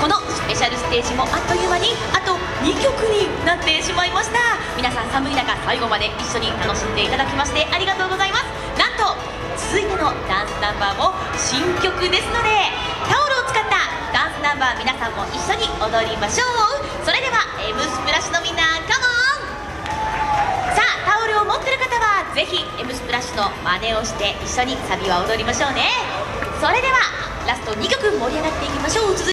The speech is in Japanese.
このスペシャルステージもあっという間にあと2曲になってしまいました。皆さん寒い中最後まで一緒に楽しんでいただきましてありがとうございます。なんと続いてのダンスナンバーも新曲ですので、タオルを使ったダンスナンバー皆さんも一緒に踊りましょう。それでは M スプラッシュのみんなカモン。さあタオルを持ってる方はぜひ M スプラッシュの真似をして一緒にサビは踊りましょうね。それではラスト2曲盛り上がっていきましょう。